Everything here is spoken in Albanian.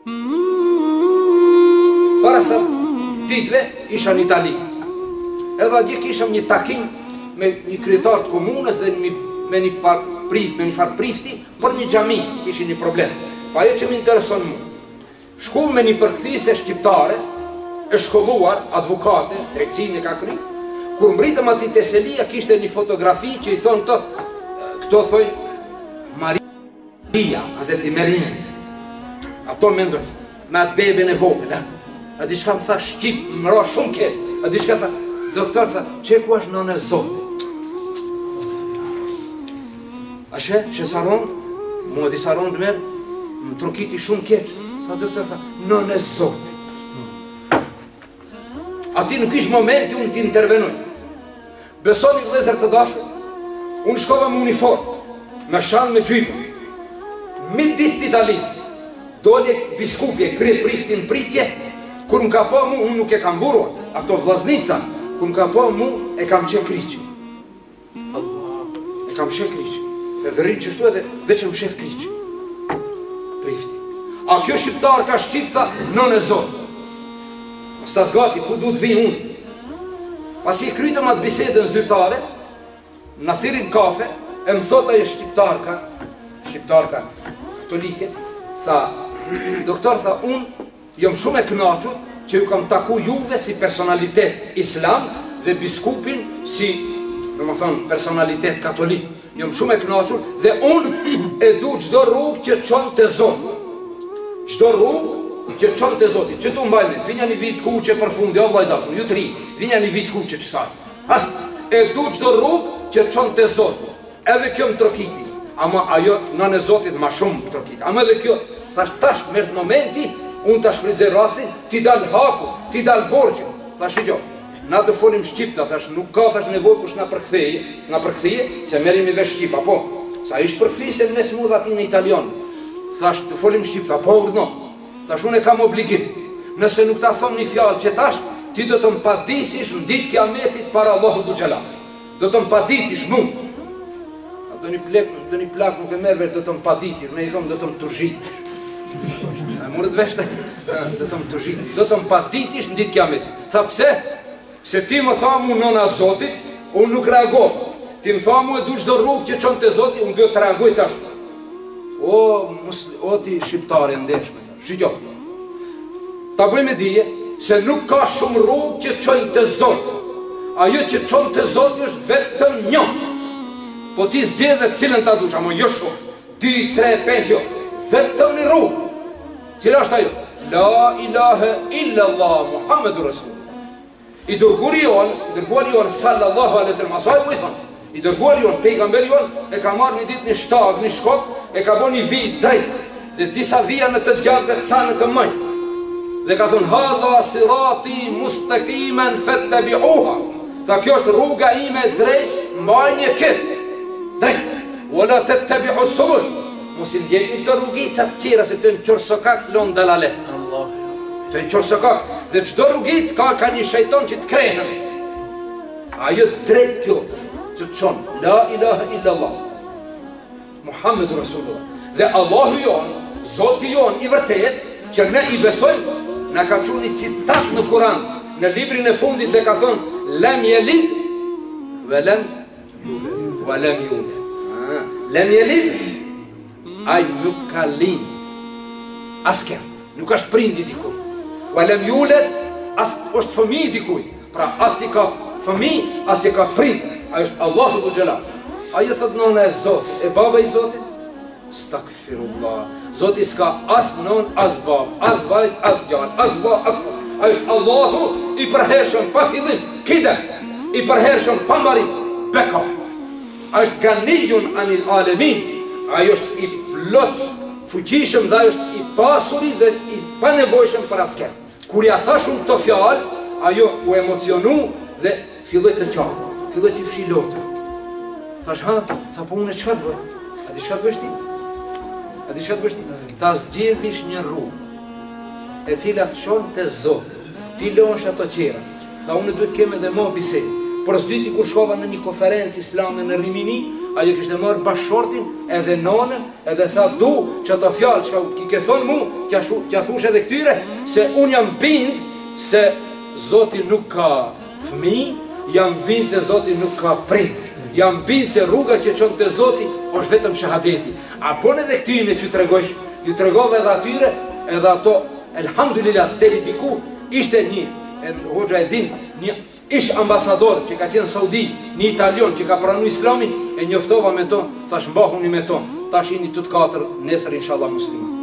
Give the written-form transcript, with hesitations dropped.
Para sa ditëve isha në Itali. Edhe atje kishëm një takim me një kryetar të komunës dhe me një farë prifti për një xhami, kishin një problem. Pa ajo që më intereson mua. Shku me një përkthyese shqiptare, e shkolluar, advokate, drejtësinë ka kry. Kur mbritëm ati te selia, kishte një fotografi që i thonë këto thoi Maria, Hazreti Merin. Ato me ndonjë, me atë beben e vogël, a di shka më tha Shqip, më ra shumë keq. A di shka tha, doktor tha, që ku është nënë e Zotit? A që saron, mua di saron të merë, më trokiti shumë keq. Tha doktor tha, nënë e Zotit. Ati nuk ishë momenti unë t'intervenoj. Besoni vëllezër të dashur, unë shkova me uniform, me shanë me gjypë, midis Italisë, dole biskupje, krye priftin pritje, kur më ka po mu, unë nuk e kam vurur, ato vllaznica, kur më ka po mu, e kam qenë kryqë. E kam qenë kryqë. E dhërin që shtu edhe, veç e më shef kryqë. Prifti. A kjo shqiptar ka shqip, tha, nënë e Zotit. Stas gati, ku du të vi unë. Pas i krytëm atë bisedën zyrtare, në thirin kafe, e më thot ajo shqiptarka katolike, tha, doktor, tha, unë jom shumë e kënaqur që ju kam taku juve si personalitet islam dhe biskupin si, në më thonë, personalitet katolik. Jom shumë e kënaqur dhe unë e du çdo rrugë që qonë të Zotë. Çdo rrugë që qonë të Zotit, që tu mbajmet, vinja një vit kuqe për fundi, o vllai dashur, ju tri, vinja një vit kuqe që saj. E du çdo rrugë që qonë të Zotit, edhe kjo më trokiti, ama ajo nënë e Zotit ma shumë më trokiti, ama edhe kjo, thash tash, mërë momenti, unë tash fridzej rastin, ti dal haku, ti dal borgjë, thash i gjo, na të folim Shqipta, thash, nuk ka thash nevoj kush na përktheje, se merim i vesh Shqipa, po, sa ish përkthej se në mes mu dhe ati në italian, thash, të folim Shqipta, po urdhno. Thash, unë e kam obligim, nëse nuk ta thom një fjalë që tash, ti do të më padisish në ditë kiametit para Allahu dhu Gjela. Do të më paditish mu. Do një plak nuk e merve, do të më paditish, ne i thom do të më tuzhitish. E mërët veshte, do të më tuzhitish, do të më paditish në ditë kiametit. Tha pse? Se ti më tha mu nëna Zotit, unë nuk reagoj. Ti më tha mu e du çdo rrugë që qonë të Zotit, unë do të reagoj tash. O ti shqiptari ndeshme. Shqyqo, ta bëjmë e dije se nuk ka shumë rrugë që qojnë të Zotë. Ajo që qojnë të Zotë është vetëm një. Po ti zgjedhe cilën ta dush, amo jo shumë, 2, 3, 5, jo, vetëm një rrugë. Cila është ajo? La ilahe illallah Muhammedu Rasulullah. I dërguari jonë sallallahu alaihi wasallam, asaj mu i thonë, i dërguari jonë, pejgamberi jonë, e ka marrë një ditë një shtag, një shkop, e ka bo një vit drejt, dhe disa vija në të gjatë dhe ca në të mëjt. Dhe ka thonë, hadha sirati mustaqimen fattabi'uha. Tha, kjo është rruga ime drejt, mbajnje këtë. Drejt. Wala tattabi'u subul. Mos i ndjekni të rrugicat tjera, se të në qërsokak lonë dalalet. Të në qërsokak. Dhe çdo rrugic ka një shejton që të krejnë. Ajo drejt kjo, që të qonë, la ilaha illallah Muhammedu Rasulullah. Dhe Allahu jonë, Zoti jonë i vërtet, që ne i besojmë, na ka qenë një citat në Kur'an, në librin e fundit dhe ka thonë, lem jelit, ve lem julet. Lem jelit, aj nuk ka lind, asker, nuk është prindi dikuj. Ve lem julet, është fëmi dikuj. Pra, as ti ka fëmi, as ti ka prind, ajo është Allahu dhu Gjela. Ajo thëtë nëna e Zotit, e baba i Zotit, stakfirullah. Zoti s'ka as non, as bab, as vajz, as gjall, as vla, as bab. Ajo është Allahu i përhershëm pa fillim, kide, i përhershëm pa marim, beka. Ajo është ganijun anil alemin. Ajo është i plot fuqishëm dhe ajo është i pasuri dhe i panevojshëm për asker. Kur ja thash unë këto fjalë, ajo u emocionu dhe filloi të qarë, filloi të fshilotë. Thash, tha po unë e çka bëj? A di çka bësh ti? Ta zgjedhish një rrugë e cila të çon te Zoti. Ti lësh ato qera. Tha unë duhet të kem edhe më bisedë. Por s'dyti kur shkova në një konferencë islame në Rimini, ajo kishte marrë bashortin edhe nonën, edhe tha du që ato fjalë që ki ke thonë mu, kja thush edhe këtyre, se unë jam bind se Zoti nuk ka fëmijë, jam bind se Zoti nuk ka prind, jam bind se rruga që çon te Zoti është vetëm shahadeti. Apo edhe këtyre që tregojsh, ju tregova edhe atyre, edhe ato elhamdulillah deri diku ishte një, hoxha e din, një ish ambasador që ka qenë Saudi, një italion që ka pranu islamin, e njoftova me to, thash mbahuni me to, tash jeni të katër nesër inshallah musliman.